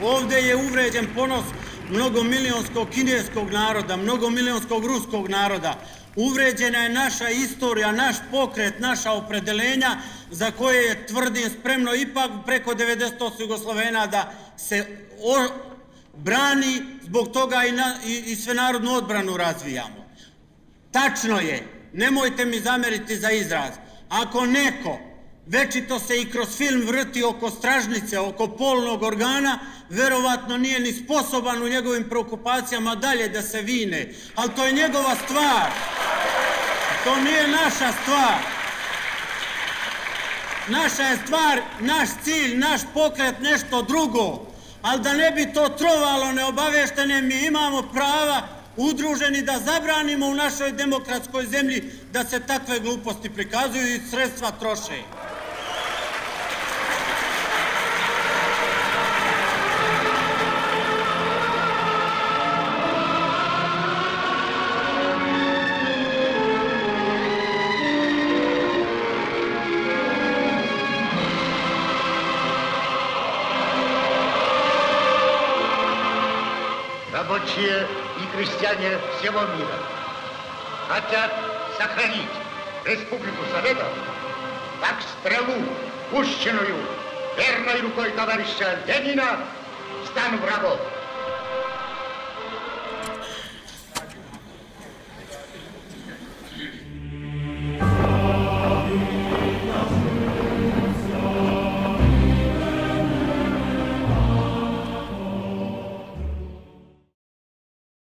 Ovdje je uvređen ponos mnogomilionskog kineskog naroda, mnogomilionskog ruskog naroda. Uvređena je naša istorija, naš pokret, naša opredelenja za koje je, tvrdim, spremno ipak preko 98 Jugoslovena da se brani, zbog toga i svenarodnu odbranu razvijamo. Tačno je, nemojte mi zameriti za izraz, ako neko večito se i kroz film vrti oko stražnice, oko polnog organa, verovatno nije ni sposoban u njegovim preokupacijama dalje da se vine. Ali to je njegova stvar. To nije naša stvar. Naša je stvar, naš cilj, naš pokret, nešto drugo. Ali da ne bi to trovalo neobaveštene, mi imamo prava udruženi da zabranimo u našoj demokratskoj zemlji da se takve gluposti prikazuju i sredstva troše. Рабочие и крестьяне всего мира хотят сохранить Республику Советов как стрелу, пущенную верной рукой товарища Ленина в стан врагов.